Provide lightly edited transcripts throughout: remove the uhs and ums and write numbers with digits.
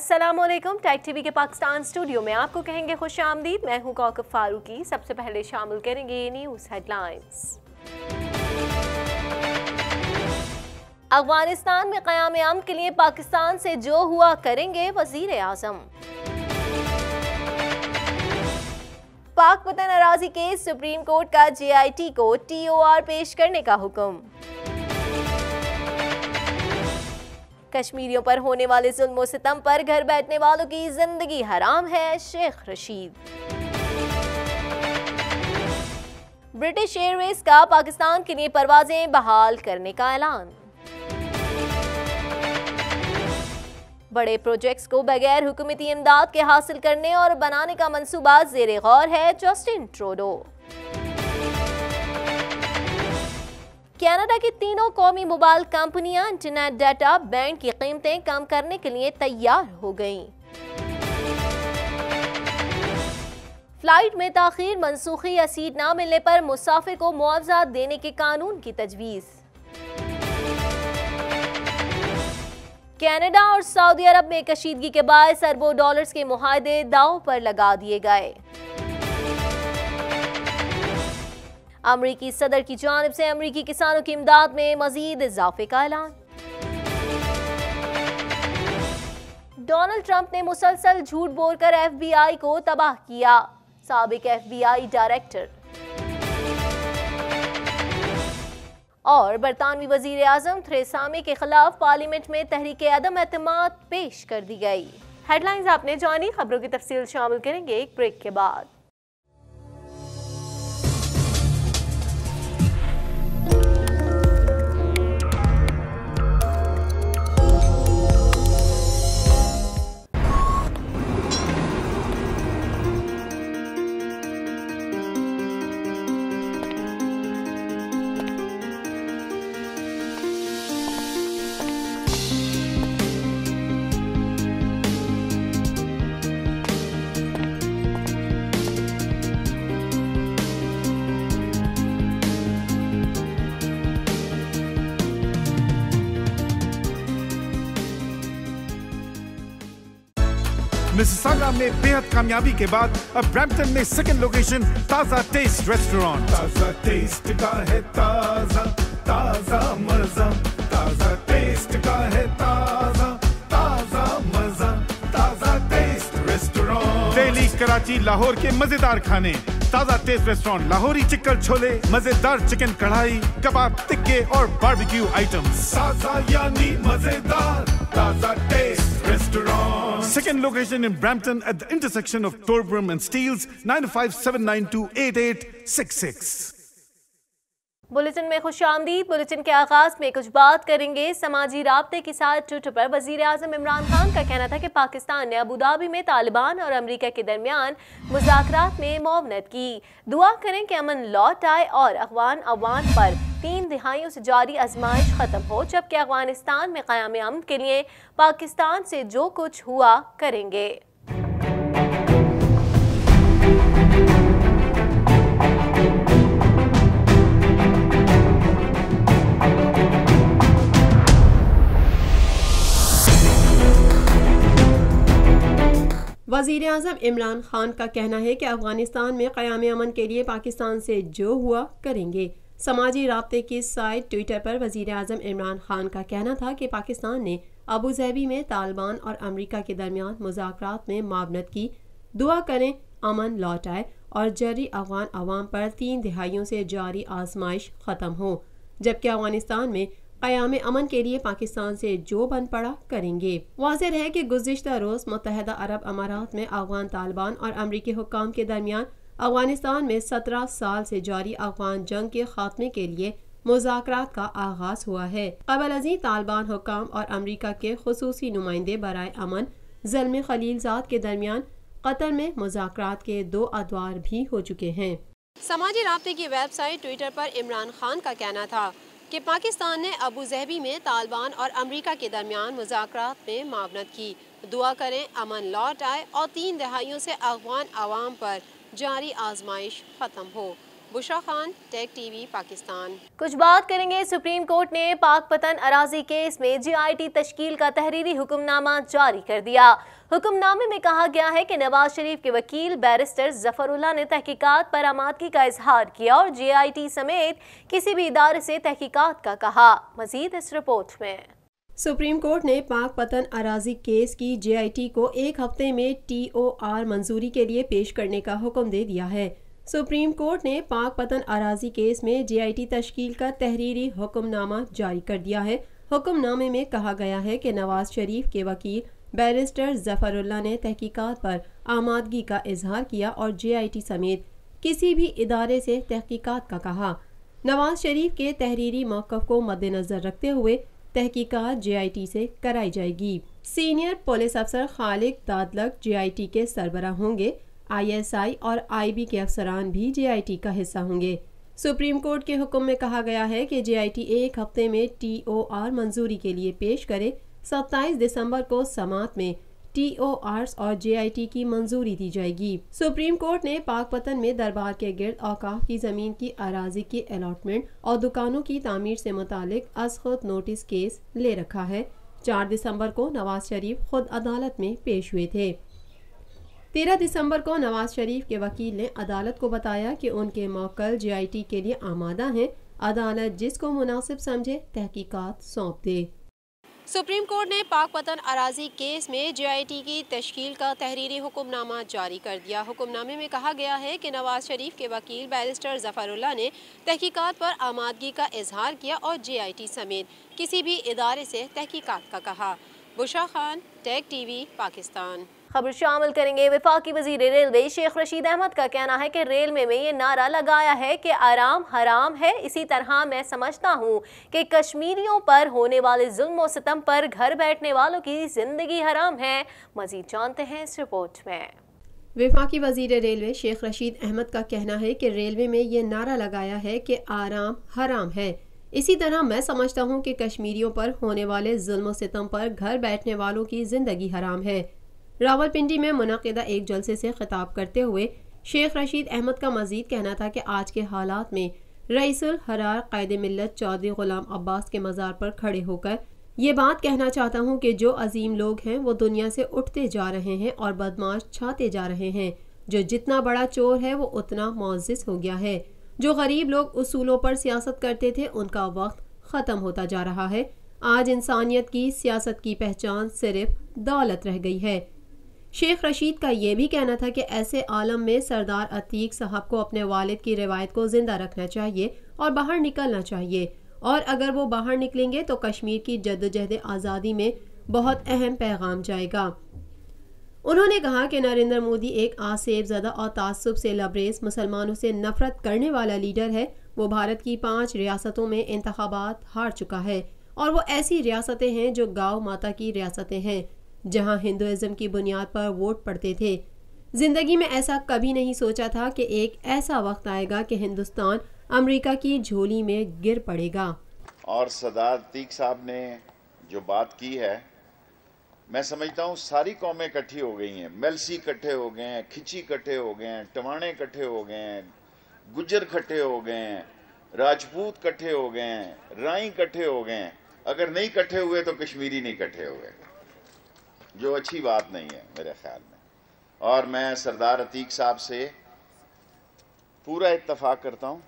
अस्सलाम वालेकुम। Take TV के पाकिस्तान स्टूडियो में आपको कहेंगे खुश आमदीद। मैं हूं कोकब फारूकी। सबसे पहले शामिल करेंगे न्यूज़ हेडलाइंस। अफगानिस्तान में क़याम अमन के लिए पाकिस्तान से जो हुआ करेंगे वज़ीर आज़म। पाक वतन अराज़ी केस सुप्रीम कोर्ट का JIT को TOR पेश करने का हुक्म। कश्मीरियों पर होने वाले जुल्म और सितम पर घर बैठने वालों की जिंदगी हराम है, शेख रशीद। ब्रिटिश एयरवेज का पाकिस्तान के लिए परवाजें बहाल करने का ऐलान। बड़े प्रोजेक्ट्स को बगैर हुकूमती इमदाद के हासिल करने और बनाने का मंसूबा ज़ेरे गौर है, जस्टिन ट्रूडो। कनाडा की तीनों कौमी मोबाइल कंपनियां इंटरनेट डाटा बैंड की कीमतें कम करने के लिए तैयार हो गईं। फ्लाइट में ताखीर, मनसूखी या सीट ना मिलने पर मुसाफिर को मुआवजा देने के कानून की तजवीज़। कनाडा और सऊदी अरब में कशीदगी के बायस अरबों डॉलर्स के मुआहदे दांव पर लगा दिए गए। अमरीकी सदर की जानिब से अमरीकी किसानों की इमदाद में मजीद इजाफे का ऐलान। डोनाल्ड ट्रंप ने मुसलसल झूठ बोलकर FBI को तबाह किया, साबिक FBI डायरेक्टर। और बरतानवी वजीर आजम थेरेसा मे के खिलाफ पार्लियामेंट में तहरीक अदम एतमाद पेश कर दी गई। हेडलाइंस आपने जानी, खबरों की तफसील शामिल करेंगे एक ब्रेक के बाद। मिसिसागा में बेहद कामयाबी के बाद अब ब्रैम्पटन में second location Taza taste restaurant. Taza taste का है ताजा ताजा मजा, ताजा टेस्ट का है ताजा ताजा मजा, ताजा टेस्ट रेस्टोरेंट। दिल्ली, कराची, लाहौर के मजेदार खाने। Taza taste restaurant, Lahori chicken chole, मजेदार चिकन कढ़ाई, कबाब, टिक्के और बारबेक्यू आइटम्स। ताजा यानी मजेदार, Taza taste restaurant. Second location in Brampton at the intersection of Torbram and Steeles, 9579288866। Bulletin में खुश आमदीद। बुलेटिन के आगाज में कुछ बात करेंगे समाजी राब्ते के साथ। ट्विटर पर वजीर आजम इमरान खान का कहना था कि पाकिस्तान ने अबू धाबी में तालिबान और अमरीका के दरमियान मुज़ाकरात में मुआवनत की। दुआ करें कि अमन लौट आए और अफगान अवाम पर 3 दिहाइयों से जारी आजमाइश ख़त्म हो, जबकि अफगानिस्तान में क़याम अमन के लिए पाकिस्तान से जो कुछ हुआ करेंगे। वज़ीर आज़म इमरान खान का कहना है कि अफगानिस्तान में क़याम अमन के लिए पाकिस्तान से जो हुआ करेंगे। समाजी राब्ते की साइट ट्विटर पर वज़ीर आज़म इमरान खान का कहना था कि पाकिस्तान ने अबू धाबी में तालिबान और अमरीका के दरमियान मुज़ाकरात में मुआवनत की। दुआ करें अमन लौट आए और जर्री अफगान अवाम पर 3 दिहाइयों से जारी आजमाइश ख़त्म हो, जबकि अफगानिस्तान में क़याम अमन के लिए पाकिस्तान से जो बन पड़ा करेंगे। वाज़ेह है कि गुज़िश्ता रोज़ मुत्तहिदा अरब अमारात में अफगान तालिबान और अमरीकी हुक्काम के दरमियान अफगानिस्तान में 17 साल से जारी अफगान जंग के खात्मे के लिए मुज़ाकरात का आगाज़ हुआ है। क़बल अज़ीं तालिबान हुक्काम और अमरीका के खुसूसी नुमाइंदे बराए अमन ज़ल्म खलीलज़ाद के दरमियान कतर में मुज़ाकरात के 2 अदवार भी हो चुके हैं। समाजी राब्ते की वेबसाइट ट्विटर पर इमरान खान का कहना था कि पाकिस्तान ने अबू धाबी में तालिबान और अमरीका के दरमियान मुज़ाकरात में मुआवनत की। दुआ करें अमन लौट आए और 3 दिहाइयों से अफगान अवाम पर जारी आजमाइश ख़त्म हो। Bushra Khan, tech TV, Pakistan. कुछ बात करेंगे। सुप्रीम कोर्ट ने पाक पतन अराजी केस में GIT तश्कील का तहरीरी हुक्मनामा जारी कर दिया। हुक्मनामे में कहा गया है कि नवाज शरीफ के वकील बैरिस्टर जफरुल्लाह ने तहकीकात पर आमादगी का इजहार किया और GIT समेत किसी भी इदारे से तहकीकात का कहा। मजीद इस रिपोर्ट में। सुप्रीम कोर्ट ने पाक पतन अराजी केस की GIT को 1 हफ्ते में TOR मंजूरी के लिए पेश करने का हुक्म दे दिया है। सुप्रीम कोर्ट ने पाक पतन अराजी केस में GIT तश्कील का तहरीरी हुक्मनामा जारी कर दिया है। हुक्मनामे में कहा गया है कि नवाज शरीफ के वकील बैरिस्टर जफरुल्लाह ने तहकीकात पर आमादगी का इजहार किया और GIT समेत किसी भी इदारे से तहकीकात का कहा। नवाज शरीफ के तहरीरी मौक़िफ़ को मद्देनज़र रखते हुए तहकीकात GIT से कराई जाएगी। सीनियर पुलिस अफसर खालिक दादलक GIT के सरबराह होंगे। ISI और IB के अफसरान भी GIT का हिस्सा होंगे। सुप्रीम कोर्ट के हुक्म में कहा गया है कि GIT 1 हफ्ते में TOR मंजूरी के लिए पेश करे। 27 दिसंबर को समात में TORs और GIT की मंजूरी दी जाएगी। सुप्रीम कोर्ट ने पाक पतन में दरबार के गिर्द औकाफ की ज़मीन की अराजी की अलॉटमेंट और दुकानों की तामीर से मुतालिक अज़ख़ुद नोटिस केस ले रखा है। 4 दिसंबर को नवाज शरीफ खुद अदालत में पेश हुए थे। 13 दिसंबर को नवाज शरीफ के वकील ने अदालत को बताया कि उनके मौक्कल GIT के लिए आमादा हैं। अदालत जिसको मुनासिब समझे तहकीकात सौंप दे। सुप्रीम कोर्ट ने पाक पतन अराजी केस में GIT की तश्कील का तहरीरी हुक्मनामा जारी कर दिया। हुक्मनामे में कहा गया है कि नवाज शरीफ के वकील बैरिस्टर जफरुल्लाह ने तहकीकात पर आमादगी का इजहार किया और GIT समेत किसी भी इदारे से तहकीकात का कहा। Bushra Khan, tech TV, Pakistan. खबर शामिल करेंगे। वफाकी वजीर रेलवे शेख रशीद अहमद का कहना है कि रेलवे में ये नारा लगाया है कि आराम हराम है। इसी तरह मैं समझता हूँ कि कश्मीरियों पर होने वाले जुल्म और सितम पर घर बैठने वालों की जिंदगी हराम है। मजीद जानते हैं इस रिपोर्ट में। वफाकी वजीर रेलवे शेख रशीद अहमद का कहना है कि रेलवे में ये नारा लगाया है कि आराम हराम है। इसी तरह मैं समझता हूँ कि कश्मीरियों पर होने वाले जुल्म और सितम पर घर बैठने वालों की जिंदगी हराम है। रावलपिंडी में मुनक़िदा एक जलसे से खिताब करते हुए शेख रशीद अहमद का मजीद कहना था कि आज के हालात में रईसुल हरार क़ायद मिल्लत चौधरी ग़ुलाम अब्बास के मज़ार पर खड़े होकर ये बात कहना चाहता हूँ कि जो अजीम लोग हैं वो दुनिया से उठते जा रहे हैं और बदमाश छाते जा रहे हैं। जो जितना बड़ा चोर है वो उतना मुअज़्ज़िज़ हो गया है। जो गरीब लोग उसूलों पर सियासत करते थे उनका वक्त ख़त्म होता जा रहा है। आज इंसानियत की सियासत की पहचान सिर्फ दौलत रह गई है। शेख रशीद का ये भी कहना था कि ऐसे आलम में सरदार अतीक साहब को अपने वालिद की रिवायत को ज़िंदा रखना चाहिए और बाहर निकलना चाहिए, और अगर वो बाहर निकलेंगे तो कश्मीर की जद्दोजहद आज़ादी में बहुत अहम पैगाम जाएगा। उन्होंने कहा कि नरेंद्र मोदी एक आसेब ज़दा और तासुब से लबरेज मुसलमानों से नफरत करने वाला लीडर है। वो भारत की 5 रियासतों में इंतखाबात हार चुका है और वो ऐसी रियासतें हैं जो गाँव माता की रियासतें हैं जहां हिंदुइज्म की बुनियाद पर वोट पड़ते थे। जिंदगी में ऐसा कभी नहीं सोचा था कि एक ऐसा वक्त आएगा कि हिंदुस्तान अमेरिका की झोली में गिर पड़ेगा। और सरदार अतीक साहब ने जो बात की है, मैं समझता हूँ सारी कौमें इकट्ठी हो गई हैं। मेलसी इकट्ठे हो गए हैं, खिची इकट्ठे हो गए हैं, टवाणे इकट्ठे हो गए हैं, गुज्जर इकट्ठे हो गए हैं, राजपूत इकट्ठे हो गए हैं, राई इकट्ठे हो गए हैं। अगर नहीं इकट्ठे हुए तो कश्मीरी नहीं इकट्ठे हुए, जो अच्छी बात नहीं है मेरे ख्याल में। और मैं सरदार अतीक साहब से पूरा इत्तफाक करता हूँ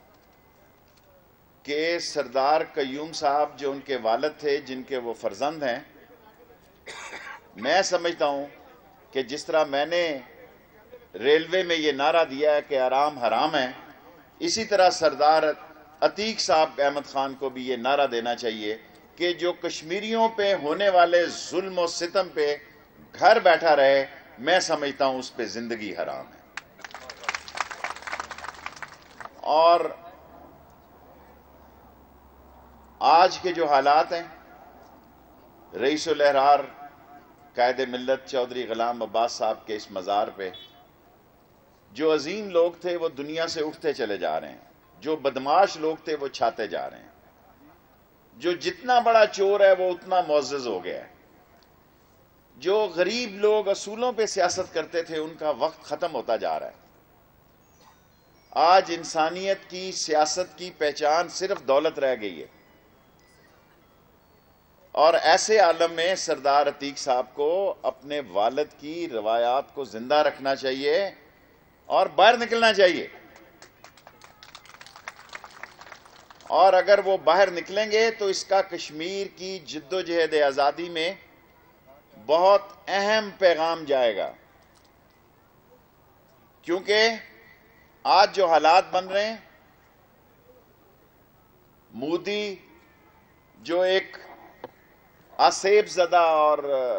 कि सरदार कयूम साहब जो उनके वालिद थे, जिनके वो फर्जंद हैं, मैं समझता हूँ कि जिस तरह मैंने रेलवे में ये नारा दिया है कि आराम हराम है, इसी तरह सरदार अतीक साहब अहमद खान को भी ये नारा देना चाहिए कि जो कश्मीरियों पे होने वाले जुल्म और सितम पे घर बैठा रहे, मैं समझता हूं उस पे जिंदगी हराम है। और आज के जो हालात हैं, रईसुल अहरार क़ायद मिल्लत चौधरी ग़ुलाम अब्बास साहब के इस मज़ार पे जो अजीम लोग थे वो दुनिया से उठते चले जा रहे हैं। जो बदमाश लोग थे वो छाते जा रहे हैं। जो जितना बड़ा चोर है वो उतना मुअज़्ज़ज़ हो गया है। जो गरीब लोग असूलों पे सियासत करते थे उनका वक्त खत्म होता जा रहा है। आज इंसानियत की, सियासत की पहचान सिर्फ दौलत रह गई है। और ऐसे आलम में सरदार अतीक साहब को अपने वालिद की रवायात को जिंदा रखना चाहिए और बाहर निकलना चाहिए। और अगर वो बाहर निकलेंगे तो इसका कश्मीर की जिद्दोजहद आज़ादी में बहुत अहम पैगाम जाएगा, क्योंकि आज जो हालात बन रहे हैं, मोदी जो एक आसेब ज़दा और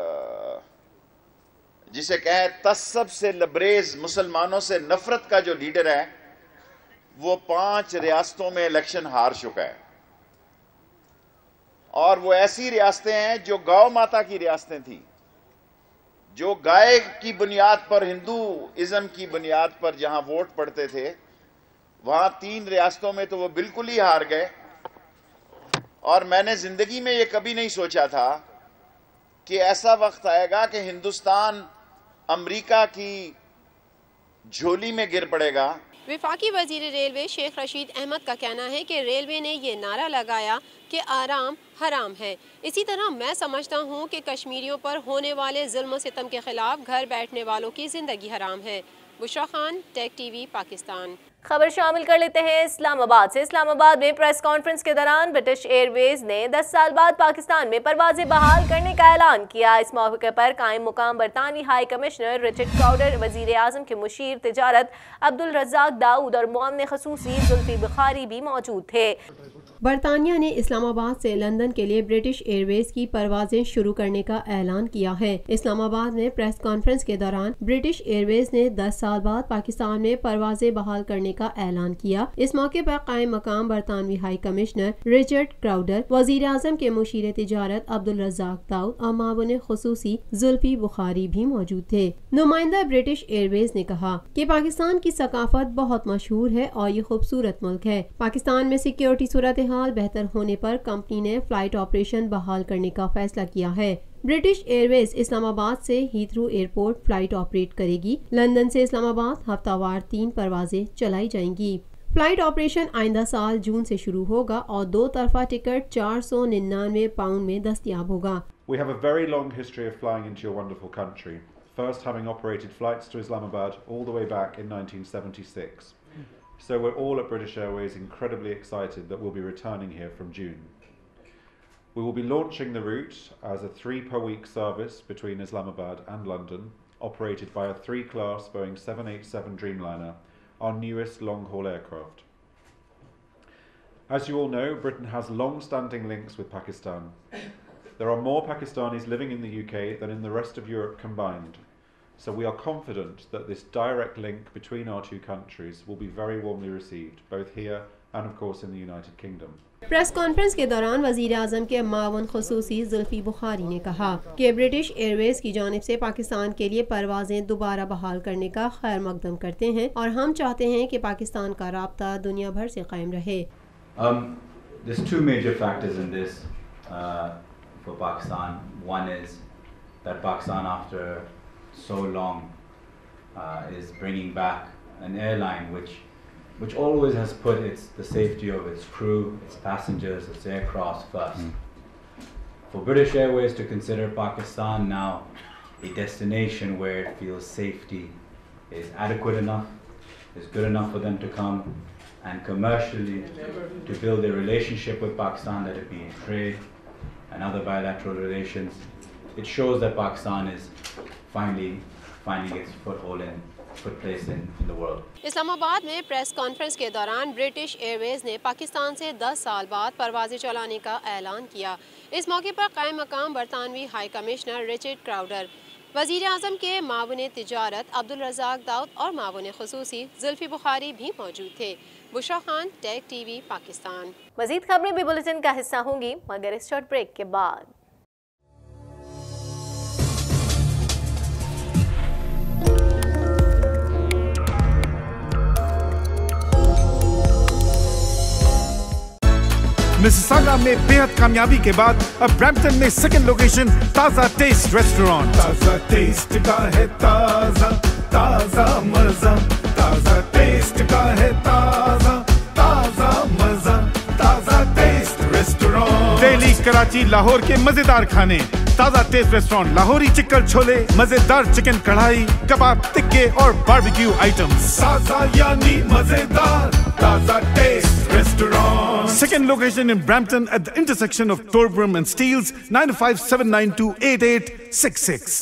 जिसे कहें तस्सब से लबरेज मुसलमानों से नफरत का जो लीडर है, वो 5 रियासतों में इलेक्शन हार चुका है। और वो ऐसी रियासतें हैं जो गौ माता की रियासतें थी, जो गाय की बुनियाद पर, हिंदूइज्म की बुनियाद पर जहां वोट पड़ते थे, वहां 3 रियासतों में तो वो बिल्कुल ही हार गए। और मैंने जिंदगी में ये कभी नहीं सोचा था कि ऐसा वक्त आएगा कि हिंदुस्तान अमेरिका की झोली में गिर पड़ेगा। वफाकी वजीर रेलवे शेख रशीद अहमद का कहना है कि रेलवे ने ये नारा लगाया कि आराम हराम है। इसी तरह मैं समझता हूँ कि कश्मीरियों पर होने वाले जुल्म सितम के खिलाफ घर बैठने वालों की जिंदगी हराम है। Bushra Khan, tech TV, Pakistan. खबर शामिल कर लेते हैं इस्लामाबाद से। इस्लामाबाद में प्रेस कॉन्फ्रेंस के दौरान ब्रिटिश एयरवेज ने 10 साल बाद पाकिस्तान में परवाजें बहाल करने का ऐलान किया। इस मौके पर कायम मुकाम बरतानवी हाई कमिश्नर रिचर्ड क्राउडर, वजीर आजम के मुशीर तिजारत अब्दुल रज़ाक दाऊद और मुअव्विन ख़ुसूसी जुल्फी बुखारी भी मौजूद थे। बरतानिया ने इस्लामाबाद से लंदन के लिए ब्रिटिश एयरवेज की परवाजें शुरू करने का ऐलान किया है। इस्लामाबाद में प्रेस कॉन्फ्रेंस के दौरान ब्रिटिश एयरवेज ने 10 साल बाद पाकिस्तान में परवाजें बहाल करने का ऐलान किया। इस मौके पर कायम मकाम बरतानवी हाई कमिश्नर रिचर्ड क्राउडर, वजीर आजम के मुशीर तिजारत अब्दुल रज़ाक दाऊद और मुअव्विन ख़ुसूसी जुल्फी बुखारी भी मौजूद थे। नुमाइंदा ब्रिटिश एयरवेज ने कहा कि पाकिस्तान की सकाफत बहुत मशहूर है और ये खूबसूरत मुल्क है। पाकिस्तान में सिक्योरिटी सूरत हाल बेहतर होने पर कंपनी ने फ्लाइट ऑपरेशन बहाल करने का फैसला किया है। ब्रिटिश एयरवेज इस्लामाबाद से हीथ्रो एयरपोर्ट फ्लाइट ऑपरेट करेगी। लंदन से इस्लामाबाद हफ्तावार 3 परवाजें चलाई जाएंगी। फ्लाइट ऑपरेशन आइंदा साल जून से शुरू होगा और 2 तरफा टिकट 499 पाउंड में दस्तयाब होगा। We have a very long history of flying into your wonderful country, first having operated flights to Islamabad all the way back in 1976. So we're all at British Airways incredibly excited that we'll be returning here from June. We will be launching the route as a 3 per week service between Islamabad and London, operated by a 3-class Boeing 787 Dreamliner, our newest long-haul aircraft. As you all know, Britain has long-standing links with Pakistan. There are more Pakistanis living in the UK than in the rest of Europe combined. So we are confident that this direct link between our two countries will be very warmly received, both here and of course in the United Kingdom. Press conference के दौरान वजीर आजम के मुअव्विन ख़ुसूसी जुल्फी बुखारी ने कहा कि British Airways की जानिब से पाकिस्तान के लिए परवाजें दोबारा बहाल करने का खैर मकदम करते हैं और हम चाहते हैं कि पाकिस्तान का राब्ता दुनिया भर से कायम रहे। There's 2 major factors in this for Pakistan. One is that Pakistan, after so long, is bringing back an airline which always has put the safety of its crew, its passengers, its aircraft first. For British Airways to consider Pakistan now a destination where it feels safety is adequate enough, is good enough for them to come, and commercially to build a relationship with Pakistan, let it be in trade and other bilateral relations, it shows that Pakistan is finally finding its footplace in the world. Islamabad में press conference के दौरान British Airways ने पाकिस्तान से 10 साल बाद परवाजें चलाने का ऐलान किया। इस मौके पर कायम मकाम बरतानवी हाई कमिश्नर रिचर्ड क्राउडर, वजीर आजम के मुअव्विन तिजारत अब्दुल रज़ाक दाऊद और मुअव्विन ख़ुसूसी जुल्फी बुखारी भी मौजूद थे। Bushra Khan, tech TV, Pakistan. मज़ीद खबरें भी बुलेटिन का हिस्सा होंगी मगर इस शॉर्ट ब्रेक के बाद। मिसिसागा में बेहद कामयाबी के बाद अब ब्रैम्पटन में second location Taza taste restaurant. Taza taste का है ताजा ताजा मजा, ताजा टेस्ट का है कराची लाहौर के मजेदार खाने, Taza taste restaurant, Lahori chicken chole, मजेदार चिकन कढ़ाई, कबाब, टिक्के और बारबेक्यू आइटम्स। ताजा यानी मजेदार, Taza taste restaurant. Second location in Brampton at the intersection of Torbram and Steeles, 9579288866.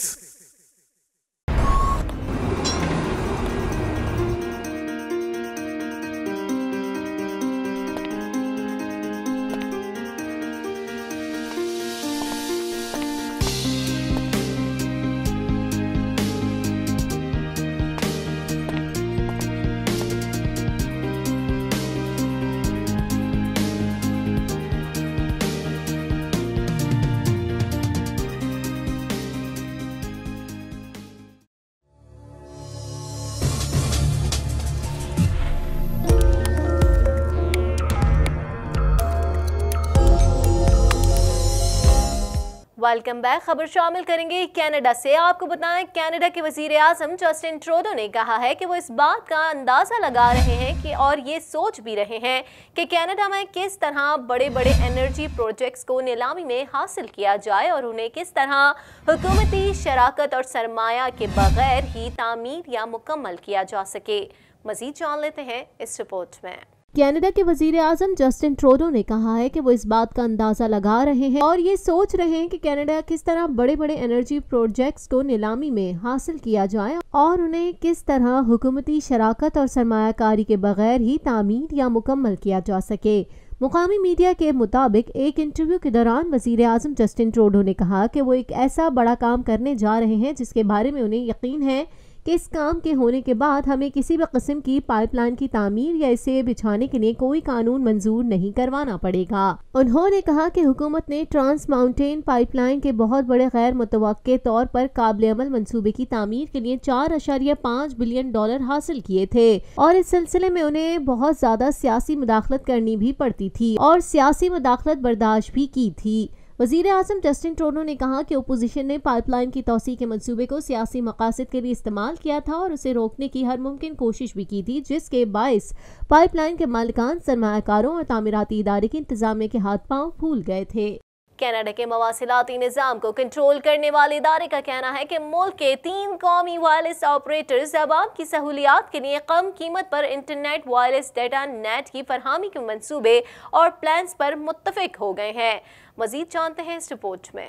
Welcome back. खबर शामिल करेंगे कनाडा से। आपको बताएं, कनाडा के वजीर आज़म जस्टिन ट्रूडो ने कहा है कि वो इस बात का अंदाज़ा लगा रहे हैं कि और ये सोच भी रहे हैं कि कनाडा में किस तरह बड़े बड़े एनर्जी प्रोजेक्ट्स को नीलामी में हासिल किया जाए और उन्हें किस तरह हुकूमती शराकत और सरमाया के बगैर ही तामीर या मुकम्मल किया जा सके। मज़ीद जान लेते हैं इस रिपोर्ट में। कनाडा के वजीर आज़म जस्टिन ट्रूडो ने कहा है कि वो इस बात का अंदाज़ा लगा रहे हैं और ये सोच रहे हैं कि कनाडा किस तरह बड़े बड़े एनर्जी प्रोजेक्ट्स को नीलामी में हासिल किया जाए और उन्हें किस तरह हुकूमती शराकत और सरमायाकारी के बगैर ही तामीर या मुकम्मल किया जा सके। मुकामी मीडिया के मुताबिक एक इंटरव्यू के दौरान वजीर आज़म जस्टिन ट्रूडो ने कहा कि वो एक ऐसा बड़ा काम करने जा रहे हैं जिसके बारे में उन्हें यकीन है कि इस काम के होने के बाद हमें किसी भी किस्म की पाइपलाइन की तामीर या इसे बिछाने के लिए कोई कानून मंजूर नहीं करवाना पड़ेगा। उन्होंने कहा कि हुकूमत ने ट्रांस माउंटेन पाइपलाइन के बहुत बड़े गैर मुतवक्के तौर पर काबिल अमल मंसूबे की तामीर के लिए $4.5 बिलियन हासिल किए थे और इस सिलसिले में उन्हें बहुत ज्यादा सियासी मुदाखलत करनी भी पड़ती थी और सियासी मुदाखलत बर्दाश्त भी की थी। वजीर आज़म जस्टिन ट्रूडो ने कहा कि अपोजिशन ने पाइपलाइन की तौसीक के मंसूबे को सियासी मकासद के लिए इस्तेमाल किया था और उसे रोकने की हर मुमकिन कोशिश भी की थी, जिसके बायस पाइपलाइन के मालिकान, सरमायाकारों और तामीराती इदारे की इंतजामिया के हाथ पांव फूल गए थे। कनाडा के मवासिलाती निज़ाम को कंट्रोल करने वाले इदारे का कहना है कि मुल्क के 3 कौमी वायरलेस ऑपरेटर्स अवाम की सहूलियात के लिए कम कीमत पर इंटरनेट वायरलेस डेटा नेट की फरहमी के मंसूबे और प्लान्स पर मुत्तफिक हो गए हैं। मजीद जानते हैं इस रिपोर्ट में।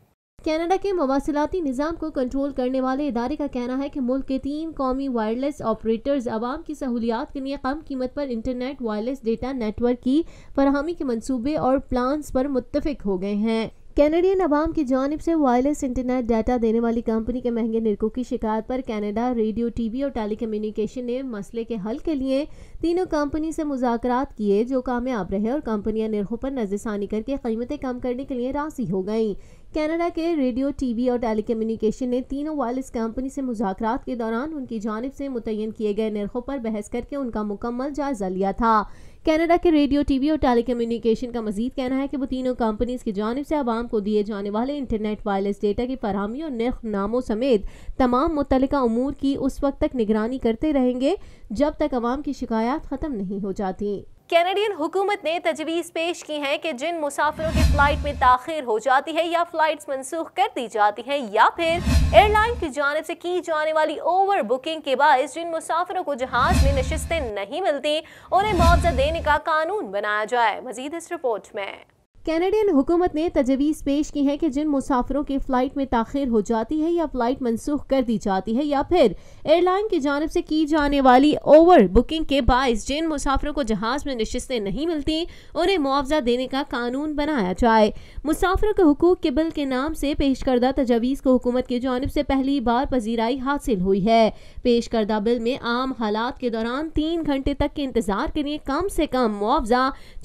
कनाडा के मवासिलाती निज़ाम को कंट्रोल करने वाले इदारे का कहना है कि मुल्क के 3 कौमी वायरलेस ऑपरेटर्स अवाम की सहूलियात के लिए कम कीमत पर इंटरनेट वायरलेस डेटा नेटवर्क की फरहमी के मंसूबे और प्लान्स पर मुत्तफिक हो गए हैं। कैनेडियन अवाम की जानिब से वायरलेस इंटरनेट डाटा देने वाली कंपनी के महंगे निरखों की शिकायत पर कनाडा रेडियो, टीवी और टेली कम्युनिकेशन ने मसले के हल के लिए तीनों कंपनी से मुज़ाकरात किए जो कामयाब रहे और कंपनियां निरखों पर नज़रसानी करके कीमतें कम करने के लिए राज़ी हो गईं। कनाडा के रेडियो, टीवी और टेली कम्युनिकेशन ने तीनों वायरलेस कंपनी से मुज़ाकरात के दौरान उनकी जानिब से मुतय्यन किए गए निरखों पर बहस करके उनका मुकम्मल जायजा लिया था। कनाडा के रेडियो, टीवी और टेली कम्युनिकेशन का मजीद कहना है कि वो तीनों कंपनीज की जानिब से आवाम को दिए जाने वाले इंटरनेट वायरलेस डेटा की फरहमी और निर्ख नामों समेत तमाम मुतल्लिका उमूर की उस वक्त तक निगरानी करते रहेंगे जब तक आवाम की शिकायत खत्म नहीं हो जाती। कैनेडियन हुकूमत ने तजवीज़ पेश की है कि जिन मुसाफिरों की फ़्लाइट में ताख़ीर हो जाती है या फ़्लाइट्स मनसूख कर दी जाती हैं या फिर एयरलाइन की जानिब से की जाने वाली ओवर बुकिंग के बायस जिन मुसाफिरों को जहाज़ में नशिस्तें नहीं मिलती उन्हें मुआवजा देने का कानून बनाया जाए। मज़ीद इस रिपोर्ट में। कैनेडियन हुकूमत ने तजवीज़ पेश की है कि जिन मुसाफिरों की फ़्लाइट में ताख़ीर हो जाती है या फ़्लाइट मनसूख कर दी जाती है या फिर एयरलाइन की जानिब से की जाने वाली ओवर बुकिंग के बायस जिन मुसाफिरों को जहाज़ में नशिस्तें नहीं मिलती उन्हें मुआवजा देने का कानून बनाया जाए। मुसाफिरों के हुकूक के बिल के नाम से पेश करदा तजवीज़ को हुकूमत की जानिब से पहली बार पजीराई हासिल हुई है। पेश करदा बिल में आम हालात के दौरान 3 घंटे तक के इंतज़ार के लिए कम से कम मुआवजा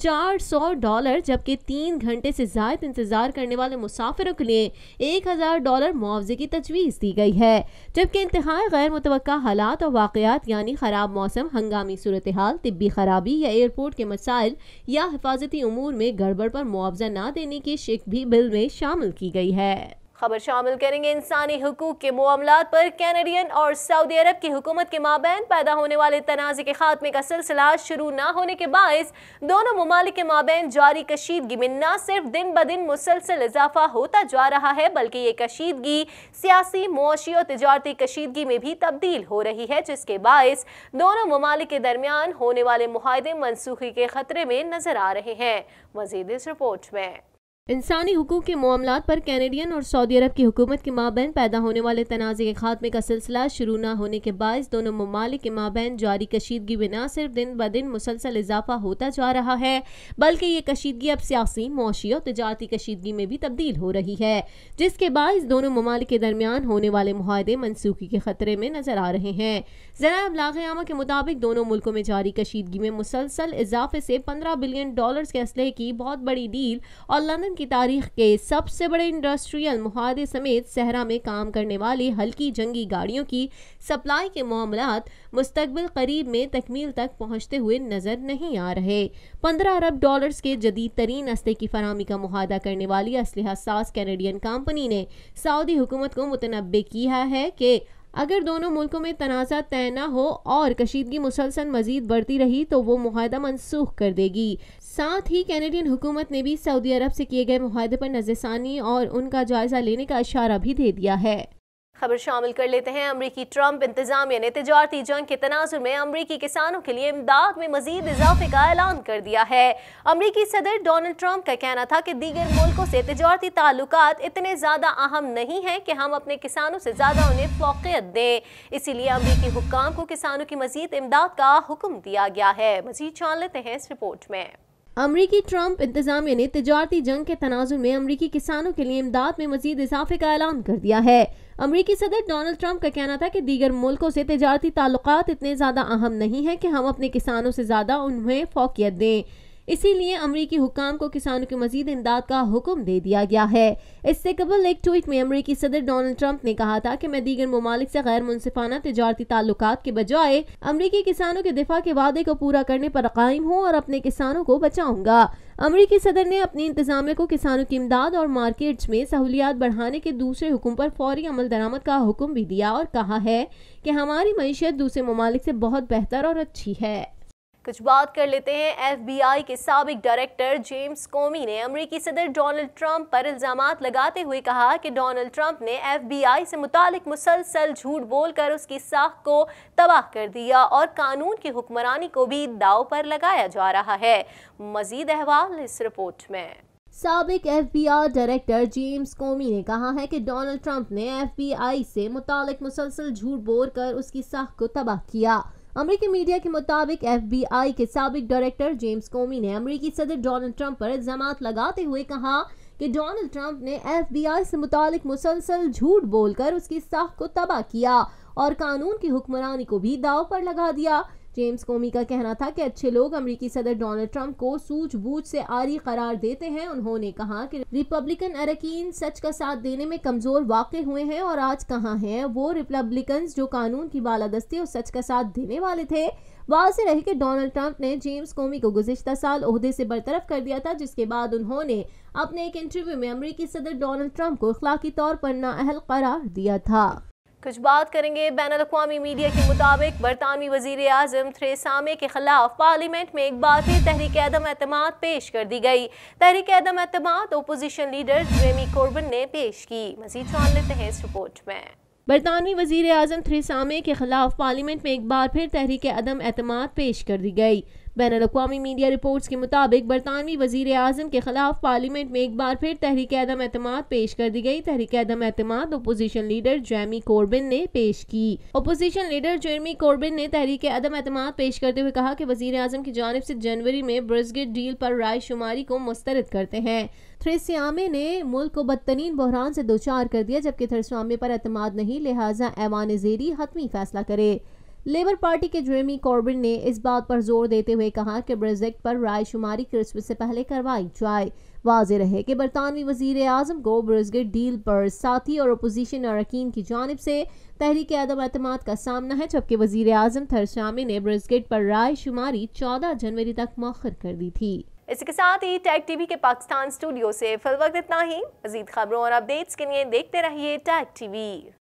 $400 जबकि 3 घंटे से ज़ायद इंतजार करने वाले मुसाफिरों के लिए $1000 मुआवजे की तजवीज़ दी गई है, जबकि इंतहाई गैर मुतवक्का हालात और वाक़यात यानी खराब मौसम, हंगामी सूरत हाल, तिब्बी खराबी या एयरपोर्ट के मसाइल या हिफाजती उमूर में गड़बड़ पर मुआवजा न देने की शिक भी बिल में शामिल की गई है। خبر شامل کریں گے انسانی حقوق کے معاملات پر کینیڈین اور سعودی عرب کی حکومت کے مابین پیدا ہونے والے تنازع کے خاتمے کا سلسلہ شروع نہ ہونے کے باعث دونوں ممالک کے مابین جاری کشیدگی میں نہ صرف دن بدن مسلسل اضافہ ہوتا جا رہا ہے بلکہ یہ کشیدگی سیاسی، معاشی اور تجارتی کشیدگی میں بھی تبدیل ہو رہی ہے، جس کے باعث دونوں ممالک کے درمیان ہونے والے معاہدے منسوخی کے خطرے میں نظر آ رہے ہیں۔ مزید اس رپورٹ میں انسانی حقوق کے معاملات پر کینیڈین اور سعودی عرب کی حکومت کے مابین پیدا ہونے والے تنازع کے خاتمے کا سلسلہ شروع نہ ہونے کے باعث دونوں ممالک کے مابین جاری کشیدگی میں نہ صرف دن بدن مسلسل اضافہ ہوتا جا رہا ہے بلکہ یہ کشیدگی اب سیاسی، معاشی اور تجارتی کشیدگی میں بھی تبدیل ہو رہی ہے، جس کے باعث دونوں ممالک کے درمیان ہونے والے معاہدے منسوخی کے خطرے میں نظر آ رہے ہیں۔ ذرائع ابلاغ عامہ کے مطابق دونوں ملکوں میں جاری کشیدگی میں مسلسل اضافے سے $15 بلین کے اسلحے کی بہت بڑی ڈیل اور لندن کی تاریخ کے سب سے بڑے انڈسٹریل معاہدے سمیت صحرا میں کام کرنے والی ہلکی جنگی گاڑیوں کی سپلائی کے معاملات مستقبل قریب میں تکمیل تک پہنچتے ہوئے نظر نہیں آ رہے۔ $15 ارب کے جدید ترین اسلحے کی فراہمی کا معاہدہ کرنے والی اسلحہ ساز کینیڈین کمپنی نے سعودی حکومت کو متنبع کیا ہے کہ اگر دونوں ملکوں میں تنازع طے نہ ہو اور کشیدگی مسلسل مزید بڑھتی رہی تو وہ معاہدہ منسوخ کر دے گی۔ ساتھ ہی کینیڈین حکومت نے بھی سعودی عرب سے کیے گئے معاہدے پر نظر ثانی اور ان کا جائزہ لینے کا اشارہ بھی دے دیا ہے۔ خبر شامل کر لیتے ہیں۔ امریکی ٹرمپ انتظامیہ نے تجارتی جنگ کے تناظر میں امریکی کسانوں کے لیے امداد میں مزید اضافے کا اعلان کر دیا ہے۔ امریکی صدر ڈونلڈ ٹرمپ کا کہنا تھا کہ دیگر ملکوں سے تجارتی تعلقات اتنے زیادہ اہم نہیں ہیں کہ ہم اپنے کسانوں سے زیادہ انہیں فوقیت دیں، اسی لیے امریکی حکام کو کسانوں کی مزید امداد کا حکم دیا گیا ہے۔ مزید جان لیتے ہیں اس رپورٹ میں۔ امریکی ٹرمپ انتظامیہ نے تجارتی جنگ کے تناظر میں امریکی کسانوں کے لیے امداد میں مزید اضافے کا اعلان کر دیا ہے۔ امریکی صدر ڈونلڈ ٹرمپ کا کہنا تھا کہ دیگر ملکوں سے تجارتی تعلقات اتنے زیادہ اہم نہیں ہیں کہ ہم اپنے کسانوں سے زیادہ انہیں فوقیت دیں، اسی لیے امریکی حکام کو کسانوں کی مزید امداد کا حکم دے دیا گیا ہے۔ اس سے قبل ایک ٹویٹ میں امریکی صدر ڈونلڈ ٹرمپ نے کہا تھا کہ میں دیگر ممالک سے غیر منصفانہ تجارتی تعلقات کے بجائے امریکی کسانوں کے دفاع کے وعدے کو پورا کرنے پر قائم ہوں اور اپنے کسانوں کو بچاؤں گا۔ امریکی صدر نے اپنی انتظامیہ کو کسانوں کی امداد اور مارکیٹس میں سہولیات بڑھانے کے دوسرے حکم پر فوری عمل درآمد کا حکم بھی دیا اور کہا ہے کہ ہماری معیشت دوسرے ممالک سے بہت بہتر اور اچھی ہے۔ کچھ بات کر لیتے ہیں FBI کے سابق ڈائریکٹر جیمز کومی نے امریکی صدر ڈونلڈ ٹرمپ پر الزامات لگاتے ہوئے کہا کہ ڈونلڈ ٹرمپ نے FBI سے متعلق مسلسل جھوٹ بول کر اس کی ساکھ کو تباہ کر دیا اور قانون کی حکمرانی کو بھی داؤ پر لگایا جا رہا ہے۔ مزید احوال اس رپورٹ میں۔ سابق FBI ڈائریکٹر جیمز کومی نے کہا ہے کہ ڈونلڈ ٹرمپ نے FBI سے متعلق مسلسل جھوٹ بول کر اس کی ساکھ کو تباہ کیا۔ امریکی میڈیا کے مطابق FBI کے سابق ڈائریکٹر جیمز کومی نے امریکی صدر ڈونلڈ ٹرمپ پر الزامات لگاتے ہوئے کہا کہ ڈونلڈ ٹرمپ نے FBI سے متعلق مسلسل جھوٹ بول کر اس کی ساکھ کو تباہ کیا اور قانون کی حکمرانی کو بھی داؤ پر لگا دیا۔ جیمز کومی کا کہنا تھا کہ اچھے لوگ امریکی صدر ڈونلڈ ٹرمپ کو سوجھ بوجھ سے عاری قرار دیتے ہیں۔ انہوں نے کہا کہ ریپبلکن اراکین سچ کا ساتھ دینے میں کمزور واقع ہوئے ہیں اور آج کہاں ہیں وہ ریپبلکنز جو قانون کی بالادستی اور سچ کا ساتھ دینے والے تھے۔ واضح رہے کہ ڈونلڈ ٹرمپ نے جیمز کومی کو گزشتہ سال عہدے سے برطرف کر دیا تھا، جس کے بعد انہوں نے اپنے ایک انٹرویو میں امریکی صدر ڈونلڈ ٹرمپ کو اخلاقی طور پر نااہل قرار دیا تھا۔ کچھ بات کریں گے بین الاقوامی میڈیا کے مطابق برطانوی وزیر اعظم تھریسا مے کے خلاف پارلیمنٹ میں ایک بار پھر تحریک عدم اعتماد پیش کر دی گئی۔ تحریک عدم اعتماد اپوزیشن لیڈر جیریمی کوربن نے پیش کی۔ مزید جان لیتے ہیں اس رپورٹ میں۔ برطانوی وزیر اعظم تھریسا مے کے خلاف پارلیمنٹ میں ایک بار پھر تحریک عدم اعتماد پیش کر دی گئی۔ بین الاقوامی میڈیا رپورٹس کے مطابق برطانوی وزیر اعظم کے خلاف پارلیمنٹ میں ایک بار پھر تحریک عدم اعتماد پیش کر دی گئی۔ تحریک عدم اعتماد اپوزیشن لیڈر جیریمی کوربن نے پیش کی۔ اپوزیشن لیڈر جیریمی کوربن نے تحریک عدم اعتماد پیش کرتے ہوئے کہا کہ وزیر اعظم کی جانب سے جنوری میں برگزٹ ڈیل پر رائے شماری کو مسترد کرتے ہیں۔ تھریسا مے نے ملک کو بدترین بحران سے دوچار کر دیا، جبکہ تھریسا مے پر اعتماد نہیں، لہٰذا ایوان زیری حتمی فیصلہ کرے۔ لیبر پارٹی کے جیریمی کوربن نے اس بات پر زور دیتے ہوئے کہا کہ بریگزٹ پر رائے شماری کرسمس سے پہلے کروائی جائے۔ واضح رہے کہ برطانوی وزیر اعظم کو برگزٹ ڈیل پر ساتھی اور اپوزیشن اراکین کی جانب سے تحریک عدم اعتماد کا سامنا ہے، جبکہ وزیر اعظم تھریسا مے نے برگزٹ پر رائے شماری 14 جنوری تک مؤخر کر دی تھی۔ इसी के साथ ही टैग टीवी के पाकिस्तान स्टूडियो से फिल वक्त इतना ही। मजीद खबरों और अपडेट्स के लिए देखते रहिए टैग टीवी।